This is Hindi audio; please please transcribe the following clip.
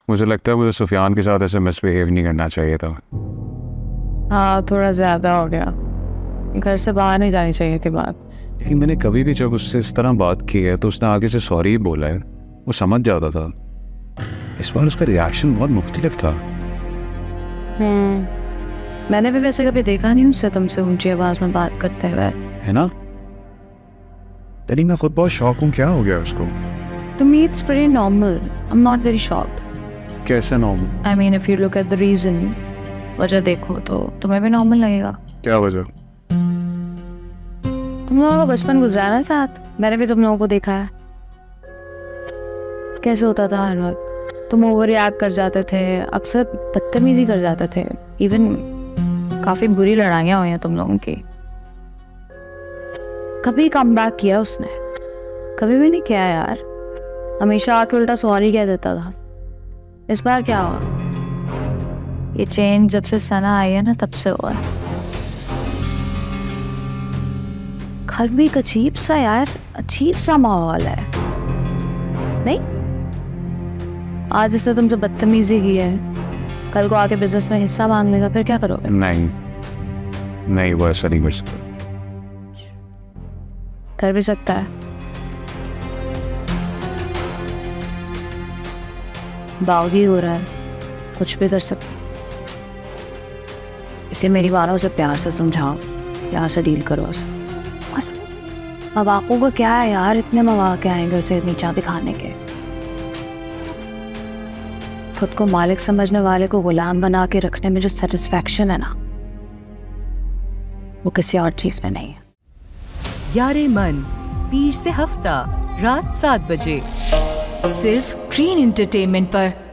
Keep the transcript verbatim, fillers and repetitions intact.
मुझे लगता है मुझे सुफियान के साथ ऐसे मिसबिहेव नहीं करना चाहिए था। हाँ थोड़ा ज़्यादा हो गया, घर से बाहर नहीं जानी चाहिए थी बात। लेकिन मैंने कभी भी जब उससे इस तरह बात की है तो उसने आगे से सॉरी ही बोला है, वो समझ जाता था। इस बार उसका रिएक्शन बहुत मुख्तलिफ था। हम्म मैंने भी वैसे कभी देखा नहीं उससे तुमसे ऊंची आवाज़ में बात करते हुए, है ना? तेरी मैं खुद बहुत शॉक हूँ, क्या हो गया उसको? To me it's pretty normal. I'm not very shocked. कैसे normal? I mean if you look at the reason, वजह देखो तो तुम्हें भी नॉर्मल लगेगा। क्या वजह? तुम लोगों का बचपन गुजरा है ना साथ, मैंने भी तुम लोगों को देखा है कैसे होता था हर वक्त। तुम ओवर रिएक्ट कर जाते थे, अक्सर बदतमीजी कर जाते थे, इवन काफी बुरी लड़ाइयाँ हुई हैं तुम लोगों की। कभी कम बैक किया उसने? कभी भी नहीं किया यार, हमेशा आके उल्टा सॉरी कह देता था। इस बार क्या हुआ? ये चेंज जब से सना आई है ना तब से हुआ है। घर भी एक अजीब सा यार, अजीब सा माहौल है नहीं? आज इसने तुमसे बदतमीजी की है, कल को आके बिजनेस में हिस्सा मांग लेगा, फिर क्या करोगे? नहीं नहीं वो ऐसा नहीं कर सकता। कर भी सकता है। बागी हो रहा है, कुछ भी कर सकता। इसलिए मेरी बात उसे प्यार से समझाओ, प्यार से डील करो उसे। मवाकों को क्या है यार, इतने मवाके आएंगे उसे नीचा दिखाने के। खुद को मालिक समझने वाले को गुलाम बना के रखने में जो सेटिस्फैक्शन है ना, वो किसी और चीज में नहीं है। यारे मन पीर से हफ्ता रात सात बजे सिर्फ ग्रीन एंटरटेनमेंट पर।